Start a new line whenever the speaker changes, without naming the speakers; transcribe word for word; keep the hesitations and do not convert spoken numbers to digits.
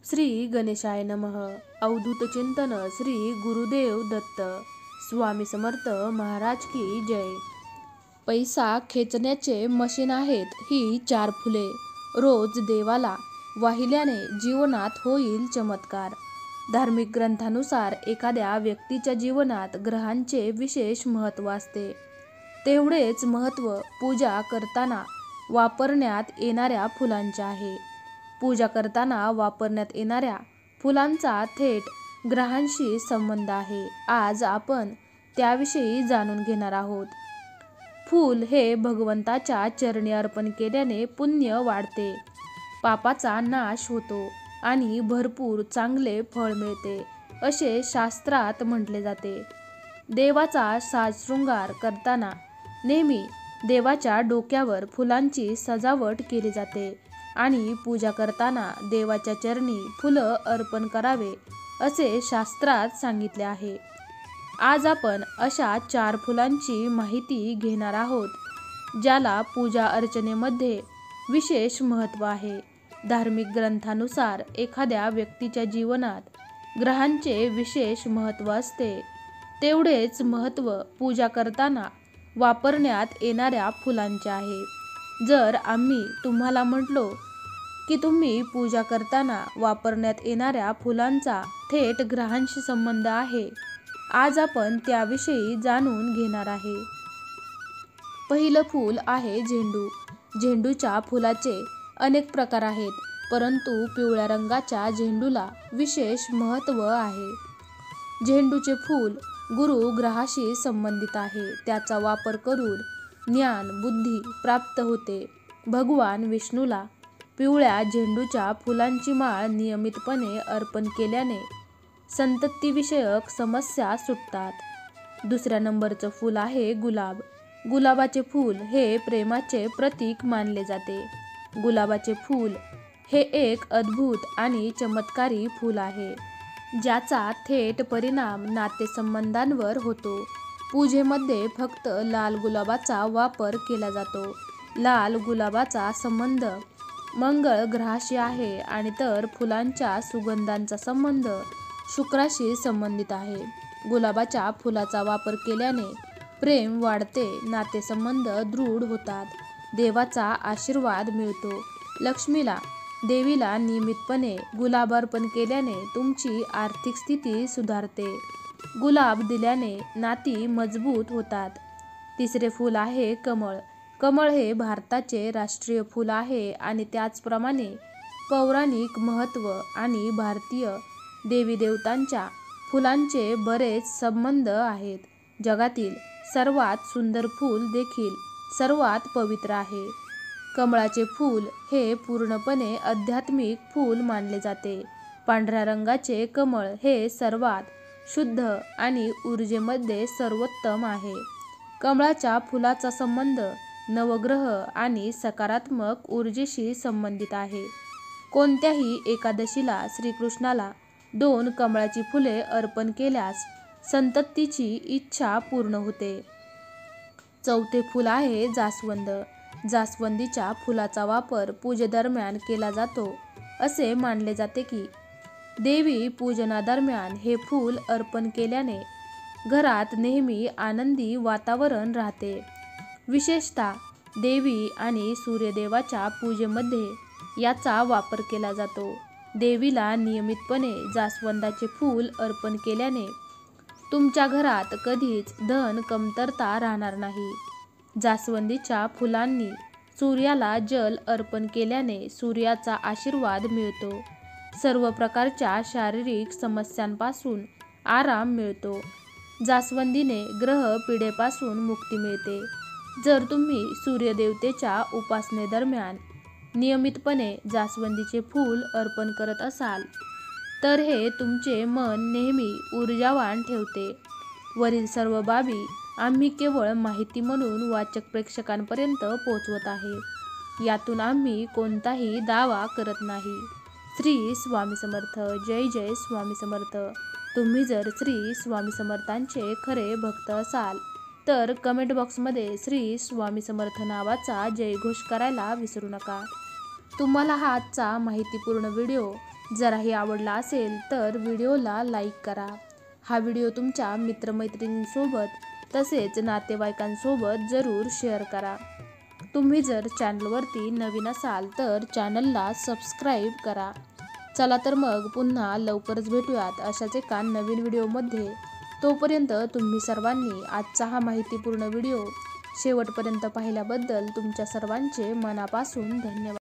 श्री गणेशाय नमः. अवधूत चिंतन श्री गुरुदेव दत्त. स्वामी समर्थ महाराज की जय. पैसा खेचण्याचे मशीन आहेत ही चार फुले. रोज देवाला वाहिल्याने जीवनात होईल चमत्कार. धार्मिक ग्रंथानुसार एखाद्या व्यक्तीच्या जीवनात ग्रहांचे विशेष महत्त्व असते. तेवढेच महत्त्व पूजा करताना वापरण्यात येणाऱ्या फुलांचे आहे. पूजा करताना वापरण्यात येणाऱ्या फुलांचा थेट ग्रहांशी संबंध आहे. आज आपण त्याविषयी जाणून घेणार आहोत. फूल हे भगवंताच्या चरणी अर्पण केल्याने पुण्य वाढते, पापाचा नाश होतो आणि भरपूर चांगले फळ मिळते असे शास्त्रात म्हटले जाते. देवाचा साजशृंगार करताना नेहमी देवाच्या डोक्यावर फुलांची सजावट केली जाते आणि पूजा करताना देवाच्या चरणी फुलं अर्पण करावे असे शास्त्रात सांगितले आहे. आज आपण अशा चार फुलांची माहिती घेणार आहोत ज्याला पूजा अर्चनेमध्ये विशेष महत्त्व आहे. धार्मिक ग्रंथानुसार एखाद्या व्यक्तीच्या जीवनात ग्रहांचे विशेष महत्त्व असते. तेवढेच महत्त्व पूजा करताना वापरण्यात येणाऱ्या फुलांचे आहे. जर आम्ही तुम्हाला म्हटलो की तुम्ही पूजा करताना वापरण्यात येणाऱ्या फुलांचा थेट ग्रहांशी संबंध आहे, आज आपण त्याविषयी जाणून घेणार आहे. पहिलं फूल आहे झेंडू. झेंडूच्या फुलाचे अनेक प्रकार आहेत, परंतु पिवळ्या रंगाच्या झेंडूला विशेष महत्त्व आहे. झेंडूचे फूल गुरु ग्रहाशी संबंधित आहे. त्याचा वापर करून ज्ञान बुद्धी प्राप्त होते. भगवान विष्णूला पिवळ्या झेंडूच्या फुलांची माळ नियमितपणे अर्पण केल्याने संततीविषयक समस्या सुटतात. दुसऱ्या नंबरचं फूल आहे गुलाब. गुलाबाचे फूल हे प्रेमाचे प्रतीक मानले जाते. गुलाबाचे फूल हे एक अद्भुत आणि चमत्कारी फूल आहे, ज्याचा थेट परिणाम नातेसंबंधांवर होतो. पूजेमध्ये फक्त लाल गुलाबाचा वापर केला जातो. लाल गुलाबाचा संबंध मंगळ ग्रहाशी आहे आणि तर फुलांच्या सुगंधांचा संबंध शुक्राशी संबंधित आहे. गुलाबाच्या फुलाचा वापर केल्याने प्रेम वाढते, नातेसंबंध दृढ होतात, देवाचा आशीर्वाद मिळतो. लक्ष्मीला देवीला नियमितपणे गुलाब अर्पण केल्याने तुमची आर्थिक स्थिती सुधारते. गुलाब दिल्याने नाती मजबूत होतात. तिसरे फूल आहे कमळ. कमळ हे भारताचे राष्ट्रीय फूल आहे आणि त्याचप्रमाणे पौराणिक महत्त्व आणि भारतीय देवी देवतांच्या फुलांचे बरेच संबंध आहेत. जगातील सर्वात सुंदर फूल देखील सर्वात पवित्र आहे. कमळाचे फूल हे पूर्णपणे आध्यात्मिक फूल मानले जाते. पांढऱ्या रंगाचे कमळ हे सर्वात शुद्ध आणि ऊर्जेमध्ये सर्वोत्तम आहे. कमळाच्या फुलाचा संबंध नवग्रह आणि सकारात्मक ऊर्जेशी संबंधित आहे. कोणत्याही एकादशीला श्रीकृष्णाला दोन कमळाची फुले अर्पण केल्यास संततीची इच्छा पूर्ण होते. चौथे फूल आहे जास्वंद. जास्वंदीच्या फुलाचा वापर पूजेदरम्यान केला जातो. असे मानले जाते की देवी पूजनादरम्यान हे फूल अर्पण केल्याने घरात नेहमी आनंदी वातावरण राहते. विशेषतः देवी आणि सूर्यदेवाच्या पूजेमध्ये याचा वापर केला जातो. देवीला नियमितपणे जास्वंदाचे फूल अर्पण केल्याने तुमच्या घरात कधीच धन कमतरता राहणार नाही. जास्वंदीच्या फुलांनी सूर्याला जल अर्पण केल्याने सूर्याचा आशीर्वाद मिळतो. सर्व प्रकारच्या शारीरिक समस्यांपासून आराम मिळतो. जास्वंदीने ग्रह पीडेपासून मुक्ती मिळते. जर तुम्ही सूर्यदेवतेच्या उपासनेदरम्यान नियमितपणे जास्वंदीचे फूल अर्पण करत असाल तर हे तुमचे मन नेहमी ऊर्जावान ठेवते. वरील सर्व बाबी आम्ही केवळ माहिती म्हणून वाचक प्रेक्षकांपर्यंत पोहोचवत आहे. यातून आम्ही कोणताही दावा करत नाही. श्री स्वामी समर्थ. जय जय स्वामी समर्थ. तुम्ही जर श्री स्वामी समर्थांचे खरे भक्त असाल तर कमेंट बॉक्समध्ये श्री स्वामी समर्थ नावाचा जयघोष करायला विसरू नका. तुम्हाला हा आजचा माहितीपूर्ण व्हिडिओ जराही आवडला असेल तर व्हिडिओला लाईक करा. हा व्हिडिओ तुमच्या मित्रमैत्रिणींसोबत तसेच नातेवाईकांसोबत जरूर शेअर करा. तुम्ही जर चॅनलवरती नवीन असाल तर चॅनलला सबस्क्राईब करा. चला तर मग पुन्हा लवकरच भेटूयात अशाच एका नवीन व्हिडिओमध्ये. तोपर्यंत तुम्ही सर्वांनी आजचा हा माहितीपूर्ण व्हिडिओ शेवटपर्यंत पाहिल्याबद्दल तुमच्या सर्वांचे मनापासून धन्यवाद.